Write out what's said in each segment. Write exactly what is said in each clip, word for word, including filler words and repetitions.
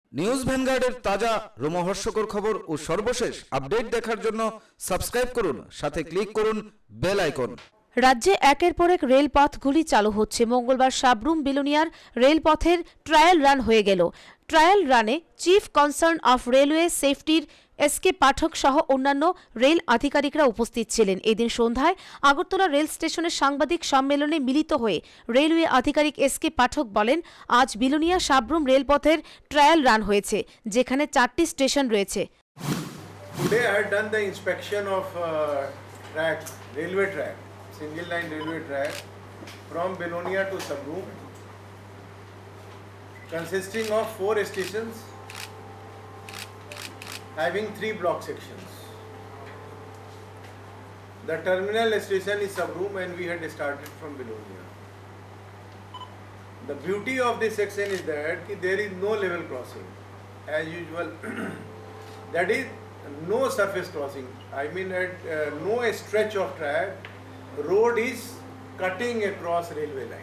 News ভ্যানগার্ডের তাজা রোমহর্ষকর খবর ও সর্বশেষ আপডেট দেখার জন্য সাবস্ক্রাইব করুন, সাথে ক্লিক করুন বেল আইকন। রাজ্যে একের পর এক রেলপথগুলি চালু হচ্ছে। মঙ্গলবার সাবরুম বিলোনিয়ার রেলপথের ট্রায়াল রান হয়ে গেল। ট্রায়াল রানে চিফ কনসার্ন অফ রেলওয়ে সেফটির এস কে পাঠক সহ অন্যান্য রেল আধিকারিকরা উপস্থিত ছিলেন। এদিন সন্ধ্যায় আগরতলা রেল স্টেশনের সাংবাদিক সম্মেলনে মিলিত হয়ে রেলওয়ে আধিকারিক এস কে পাঠক বলেন, আজ বিলোনিয়া সাবরুম রেলপথের ট্রায়াল রান হয়েছে, যেখানে চারটি স্টেশন রয়েছে। Today I had done the inspection of uh, track, railway track, single line railway track from Bilonia to Sabroom, consisting of four stations having three block sections. The terminal station is Sabroom and we had started from Bilonia. The beauty of this section is that there is no level crossing as usual. That is no surface crossing. I mean at uh, no stretch of track road is cutting across railway line.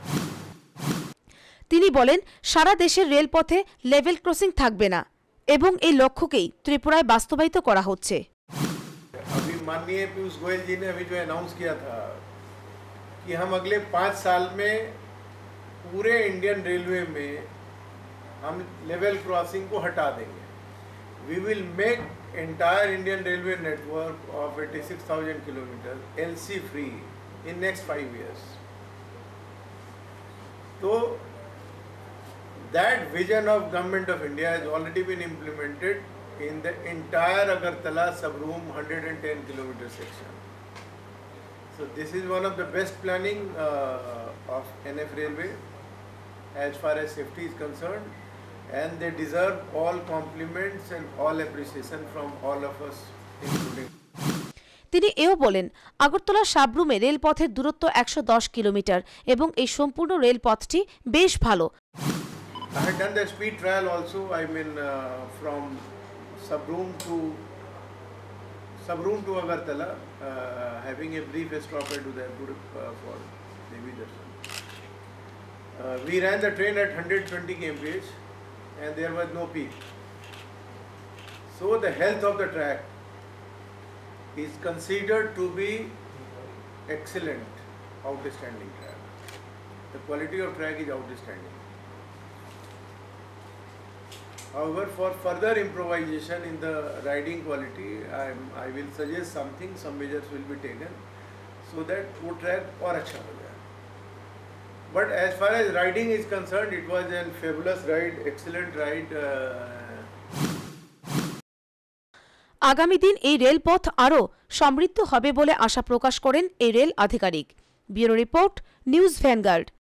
তিনি বলেন, সারা দেশের রেলপথে level crossing থাকবে না এবং এই লক্ষ্যকেই ত্রিপুরায় বাস্তবায়িত করা হচ্ছে। अभी माननीय पीयूष गोयल जी ने अभी जो अनाउंस किया था कि हम अगले पाँच साल में पूरे इंडियन रेलवे में हम लेवल क्रॉसिंग को हटा देंगे। We will make entire Indian railway network of eighty-six thousand kilometers L C free in next five years. So that vision of Government of India has already been implemented in the entire Agartala Sabroom one hundred ten kilometer section. So this is one of the best planning uh, of N F Railway as far as safety is concerned, and they deserve all compliments and all appreciation from all of us, including. তিনি এও বলেন, আগরতলা সাবরুমে রেলপথের দূরত্ব একশো দশ kilometre এবং এই সম্পূর্ণ রেলপথটি বেশ ভালো। I had done the speed trial also. I mean uh, from Sabroom to Sabroom to Agartala, uh, having a brief stop at Udaipur uh, for Devi Darshan. Uh, we ran the train at one hundred twenty kilometers per hour and there was no peak. So the health of the track is considered to be excellent, outstanding track. The quality of track is outstanding. However, for further improvisation in the riding quality, I, I will suggest something, some measures will be taken so that वो track और अच्छा हो जाए. But as far as riding is concerned, it was a fabulous ride, excellent ride. আগামী দিন এই রেলপথ আরও সমৃদ্ধ হবে বলে আশা প্রকাশ করেন এই রেল আধিকারিক। Bureau report, news vanguard.